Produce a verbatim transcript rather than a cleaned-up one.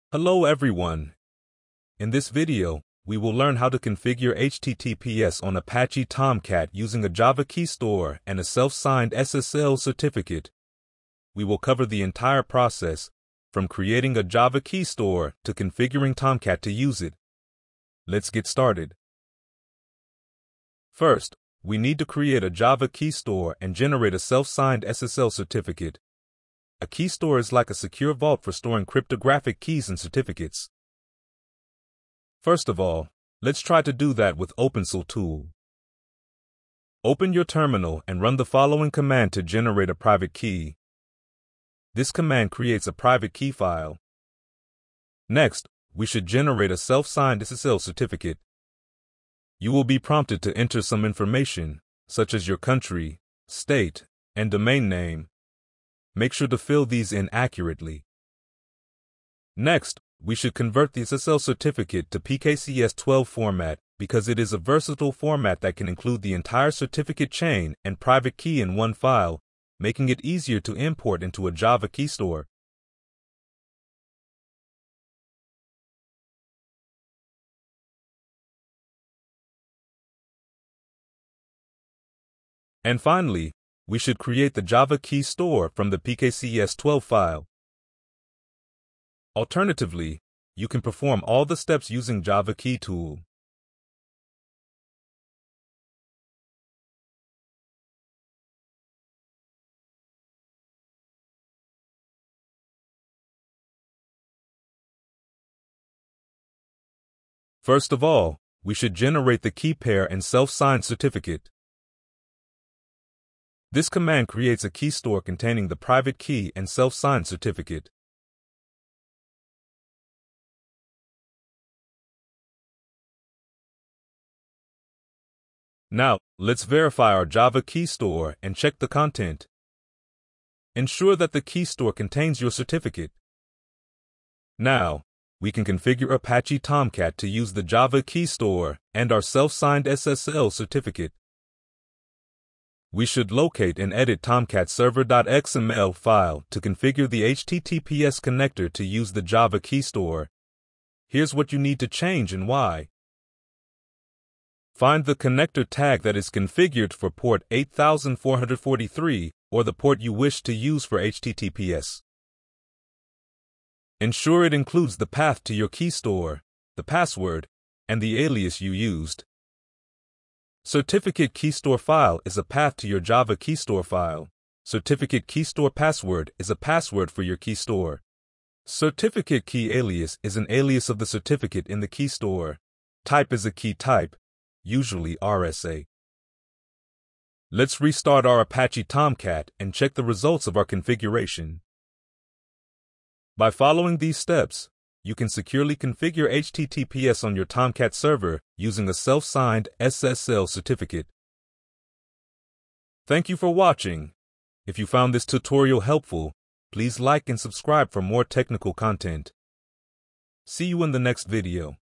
Hello everyone. In this video, we will learn how to configure H T T P S on Apache Tomcat using a Java KeyStore and a self-signed S S L certificate. We will cover the entire process, from creating a Java KeyStore to configuring Tomcat to use it. Let's get started. First, we need to create a Java KeyStore and generate a self-signed S S L certificate. A keystore is like a secure vault for storing cryptographic keys and certificates. First of all, let's try to do that with OpenSSL tool. Open your terminal and run the following command to generate a private key. This command creates a private key file. Next, we should generate a self-signed S S L certificate. You will be prompted to enter some information, such as your country, state, and domain name. Make sure to fill these in accurately. Next, we should convert the S S L certificate to P K C S twelve format because it is a versatile format that can include the entire certificate chain and private key in one file, making it easier to import into a Java KeyStore. And finally, we should create the Java KeyStore from the P K C S twelve file. Alternatively, you can perform all the steps using Java KeyTool. First of all, we should generate the keypair and self-signed certificate. This command creates a keystore containing the private key and self-signed certificate. Now, let's verify our Java KeyStore and check the content. Ensure that the keystore contains your certificate. Now, we can configure Apache Tomcat to use the Java KeyStore and our self-signed S S L certificate. We should locate and edit Tomcat server dot X M L file to configure the H T T P S connector to use the Java KeyStore. Here's what you need to change and why. Find the connector tag that is configured for port eight thousand four hundred forty-three or the port you wish to use for H T T P S. Ensure it includes the path to your keystore, the password, and the alias you used. Certificate keystore file is a path to your Java KeyStore file. Certificate keystore password is a password for your keystore. Certificate key alias is an alias of the certificate in the keystore. Type is a key type, usually R S A. Let's restart our Apache Tomcat and check the results of our configuration. By following these steps, you can securely configure H T T P S on your Tomcat server using a self-signed S S L certificate. Thank you for watching. If you found this tutorial helpful, please like and subscribe for more technical content. See you in the next video.